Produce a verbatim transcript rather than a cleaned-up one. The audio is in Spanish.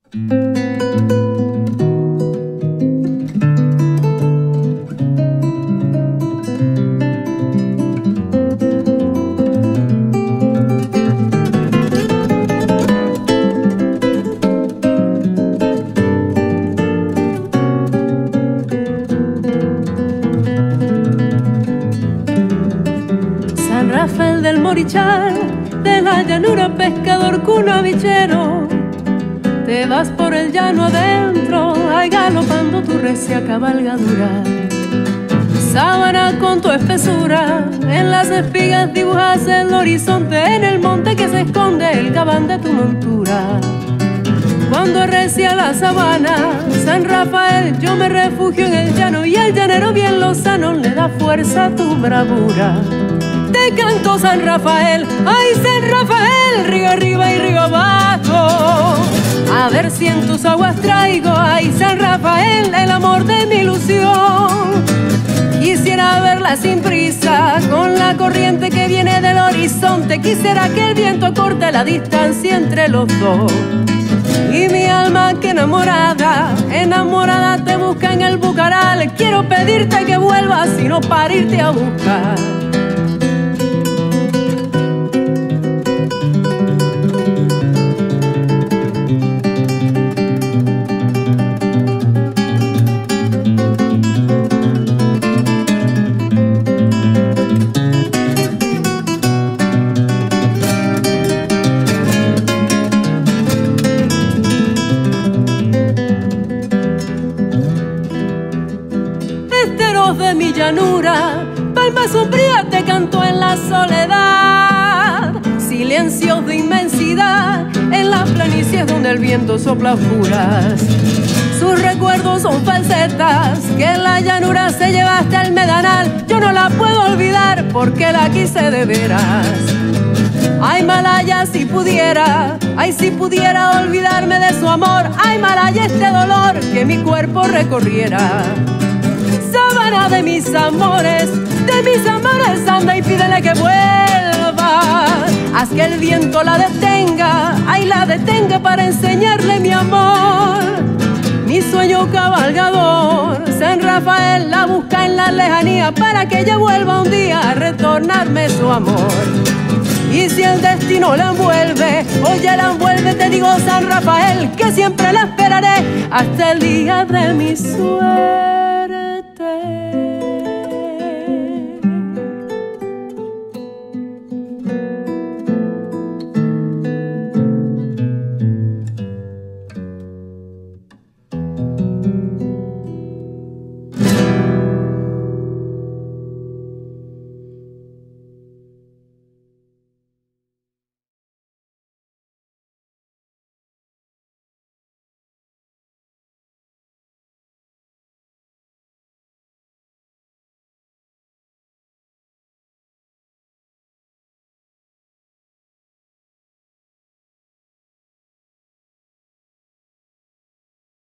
Rafael del Morichal, de la llanura pescador cunavichero, te vas por el llano adentro, ay galopando tu recia cabalgadura. Sábana con tu espesura, en las espigas dibujas el horizonte, en el monte que se esconde el gabán de tu montura. Cuando arrecia la sabana, San Rafael, yo me refugio en el llano, y el llanero bien lozano le da fuerza a tu bravura. Te canto San Rafael, ay San Rafael, río arriba y río abajo. A ver si en tus aguas traigo, ay San Rafael, el amor de mi ilusión. Quisiera verla sin prisa, con la corriente que viene del horizonte. Quisiera que el viento corte la distancia entre los dos. Y mi alma que enamorada, enamorada te busca en el bucaral. Quiero pedirte que vuelvas y no para irte a buscar. De mi llanura, palma sombría te canto en la soledad. Silencios de inmensidad en las planicies donde el viento sopla oscuras. Sus recuerdos son falsetas que en la llanura se lleva hasta el medanal. Yo no la puedo olvidar porque la quise de veras. Ay Malaya, si pudiera, ay si pudiera olvidarme de su amor. Ay Malaya, este dolor que mi cuerpo recorriera. Sábana de mis amores, de mis amores, anda y pídele que vuelva. Haz que el viento la detenga, ay la detenga para enseñarle mi amor. Mi sueño cabalgador, San Rafael la busca en la lejanía, para que ella vuelva un día a retornarme su amor. Y si el destino la envuelve, oye la envuelve, te digo San Rafael, que siempre la esperaré hasta el día de mi sueño.